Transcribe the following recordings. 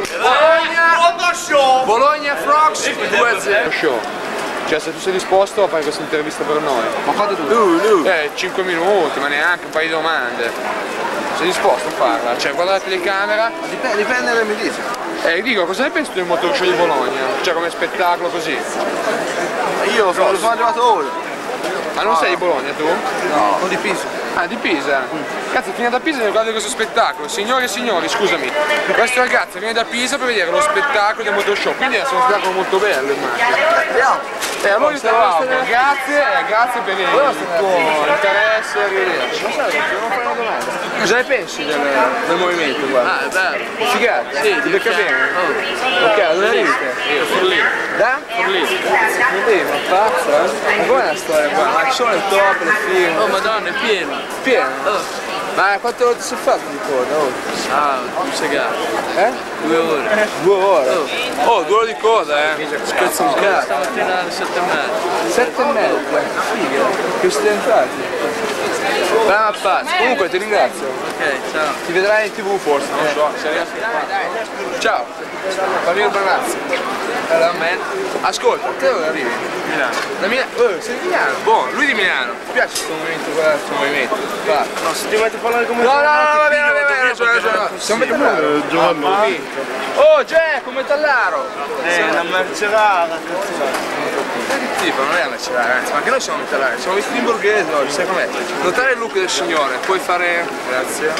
Bologna Frogs 2-0. Show. Cioè se tu sei disposto a fare questa intervista per noi. Ma fate tu? 5 minuti, ma neanche un paio di domande. Sei disposto a farla? Cioè guarda la telecamera. Dipende da mi dici. Dico, cosa ne pensi tu del motor show di Bologna? Cioè come spettacolo così? Io sono arrivato ora. Ma non sei di Bologna tu? No, sono di Pisa. Ah, di Pisa? Cazzo, viene da Pisa e guarda questo spettacolo. Signore e signori, scusami, questo ragazzo viene da Pisa per vedere lo spettacolo del motor show, quindi è un spettacolo molto bello, immagino. Allora io te lo auguro, grazie per il tuo interesse, arrivederci. Non fai una domanda. Cosa ne pensi del movimento qua? Ah, è bello. Figata? Sì, ti becca bene? Oh. Ok, dove arrivate? Io, Forlì. Da? Forlì. Forlì, ma pazza, eh? Ma com'è la storia qua? Ma ci sono il top, le film? Oh madonna, è pieno. Pieno? Oh. Ma quante ore ti sei fatto di coda? Ah, non sei gara. 2 ore. 2 ore? Oh, 2 ore di coda, Scherzo un cazzo. Stamattina alle 7:30. 7:30? Figa, che siete entrati? Brava pazzo, comunque ti ringrazio. Ok, ciao. Ti vedrai in TV forse, non so, se riesci a fare. Ciao, Fabio Bernazzi. Allora, man. Ascolta, te dove arrivi? Milano. Da Milano? Sei di Milano? Buono, lui di Milano. Ti piace questo movimento qua? Questo movimento? Va. No, se ti metti a parlare come No, va bene, siamo metallaro. Giovanni. Oh, Jack, un metallaro. Una merce rara, Che tipo, non è una merce ragazzi, ma anche noi siamo metallari, siamo vestiti in borghese oggi, sai com'è? Notare il look del signore, puoi fare... Grazie.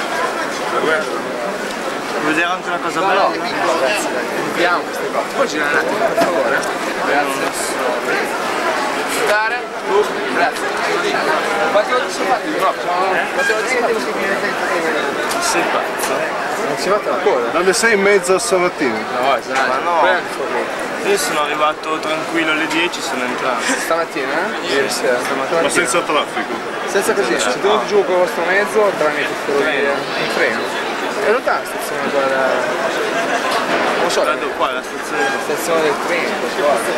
Vuoi vedere anche una cosa bella? No, grazie, vediamo queste cose. Puoi girare un attimo, per favore? Grazie. Dare, grazie. Quante volte si è fatto? No, quante volte si è fatto? Sei pazzo. Non si è fatto ancora? Dalle 6:30 stamattina. No, esatto. Ma no. Quello Io sono arrivato tranquillo alle 10 sono entrato. stamattina? Ieri sera. Ma senza traffico. Senza casino, siete venuti giù con il vostro mezzo tramite ferrovia, in treno. È lontana la stazione qua da... non so, Guarda qua la stazione. la stazione del treno, guarda.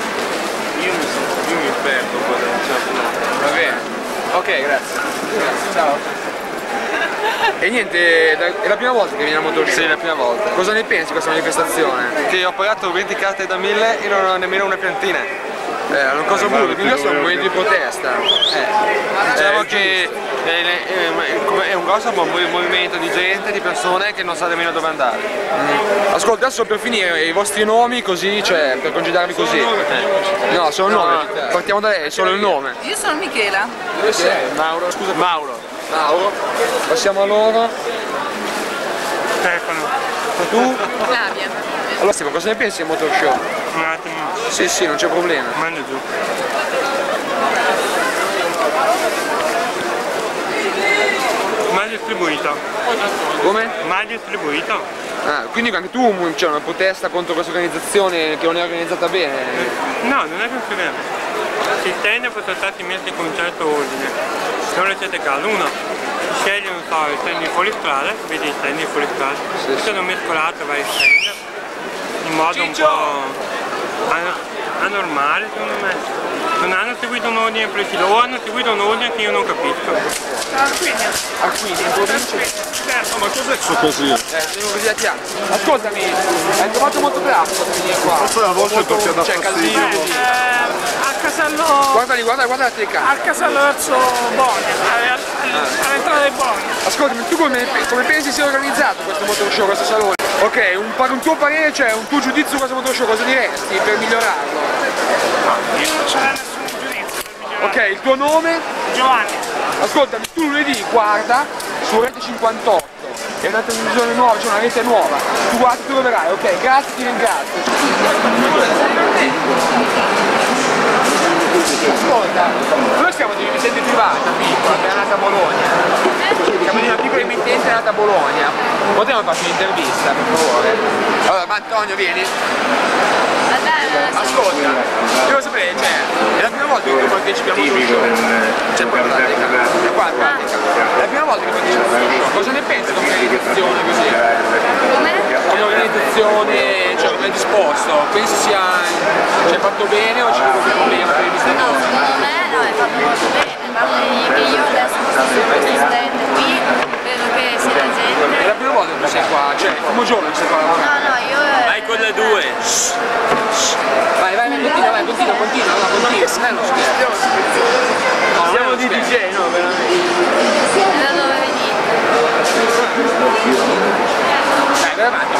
Io mi perdo qua da un certo punto. Va bene. Ok, grazie. Grazie, ciao. E niente, è la prima volta che vieni al motor show? Sì, è la prima volta. Cosa ne pensi di questa manifestazione? Che ho pagato 20 carte da 1000 e non ho nemmeno una piantina. È una cosa brutta, quindi questo è un movimento di protesta. Diciamo che è un grosso movimento di gente, di persone che non sa nemmeno dove andare. Ascolta, adesso per finire i vostri nomi così, cioè per congedarvi così. No, solo il nome. Partiamo da lei, solo il nome. Io sono Michela. Dove sei? Mauro, scusa. Mauro. Mauro. Passiamo a loro. Stefano. Tu? Flavia. Allora Stefano, cosa ne pensi del motor show? Un attimo. Sì, non c'è problema. Manda giù. Mal distribuito. Come? Mal distribuito. Ah, quindi anche tu c'è una protesta contro questa organizzazione che non è organizzata bene? No, non è così vero. Si tende per stati messi con un certo ordine. Non siete caso. Uno, sceglie un so, i stand fuori strada, vedi i stand fuori strada. Sono mescolati vari stand in modo un po' anormale secondo me. Non hanno seguito un ordine preciso, o hanno seguito un ordine che io non capisco. Ah, quindi in provincia? Ma cos'è questo così? Sono così a chiaro. Ascoltami, hai trovato molto traffico per venire qua? Forse a volte perché dà C'è fastidio. casino. A Casello, Guarda la telecamera. al Casello verso Bologna, all'entrata di Bologna. Ascoltami, tu come pensi sia organizzato questo motor show, questo salone? Ok, un tuo parere, cioè un tuo giudizio su questo motor show, cosa diresti per migliorarlo? Io non c'è nessun giudizio per migliorare. Ok, il tuo nome? Giovanni. Ascoltami, tu lunedì guarda su Rete 58, è una televisione nuova, c'è una rete nuova, tu guardi, tu lo vedrai, ok, grazie, ti ringrazio. Ascolta, noi siamo di emittente privata piccola che è nata a Bologna, siamo di una piccola emittente nata a Bologna, potremmo farci un'intervista per favore? Allora, ma Antonio vieni? Ascolta, devo sapere, cioè, è la prima volta che noi partecipiamo allo show, c'è proprio la telecamera, è qua in pratica, è la prima volta che partecipiamo allo show, cosa ne pensi di un'organizzazione così? Come organizzazione, cioè come è disposto, pensi sia fatto bene o c'è qualche problema per i visitatori? Secondo me no, è fatto molto bene, che io adesso sto questo stand qui, vedo che sia la gente. È la prima volta che tu sei qua, cioè il primo giorno che sei qua a lavorare? No, io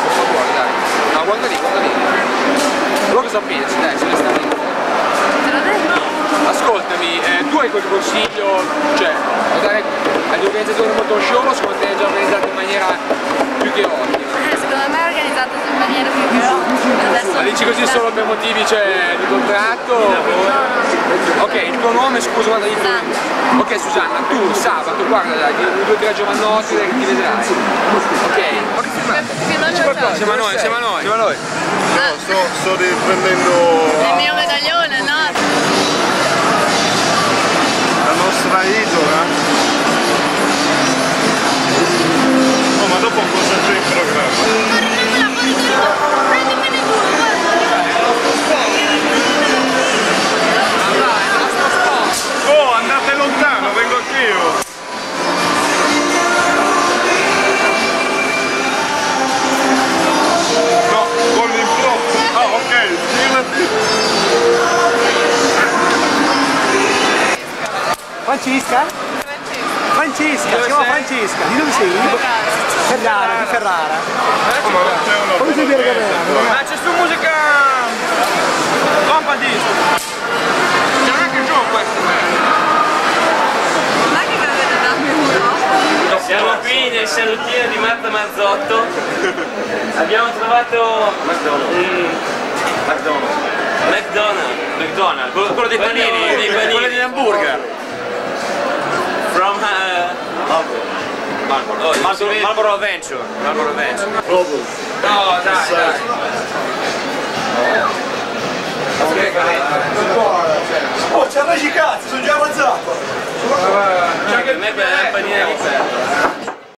qua fuori, dai. No, guarda lì, guarda lì. Loro cosa pensi? Dai, se ne sta lì. Te l'ho detto? Ascoltami, tu hai qualche consiglio, cioè, da dare agli organizzatori del motor show o secondo te è già organizzato in maniera più che ottima? Secondo me è organizzato in maniera più che ottima. Ma dici così solo per motivi, cioè, di contratto? Ok, il tuo nome, scusa, guarda, Susanna. ok Susanna, tu sabato, guarda, dai, 2 o 3 giovanotti che ti vedrai. Ok? Ma che filmato? Siamo a noi, siamo a noi. Siamo a noi. No, sto riprendendo Il mio medaglione, no? la nostra isola. No, ma dopo cosa c'è in programma? Oh, andate lontano, vengo anch'io! No, con l'implotto! Ah, ok, girati! Francesca? Francesca, si chiama Francesca, di dove sei? Ferrara, di Ferrara. Come sei Bergamo? Ma c'è su musica compadisco. C'è anche giù questo. Non è che me l'avete dato uno? Siamo qui nel salottino di Marta Marzotto. Abbiamo trovato McDonald's, quello dei panini, quello degli hamburger. From Marlboro Adventure. No, dai. Oh, c'è i cazzo, sono già avanzato! Per me è panina di ferro.